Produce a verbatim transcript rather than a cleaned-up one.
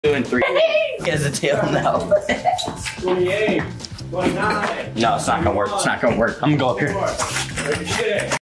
Two and three. He has a tail now. twenty-eight, twenty-nine. No, it's not gonna work. It's not gonna work. I'm gonna go up here.